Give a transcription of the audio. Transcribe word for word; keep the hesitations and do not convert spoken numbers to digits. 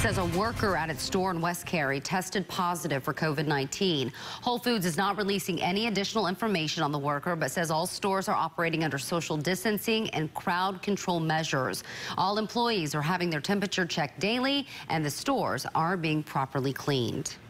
says a worker at its store in West Cary tested positive for COVID nineteen. Whole Foods is not releasing any additional information on the worker, but says all stores are operating under social distancing and crowd control measures. All employees are having their temperature checked daily, and the stores are being properly cleaned.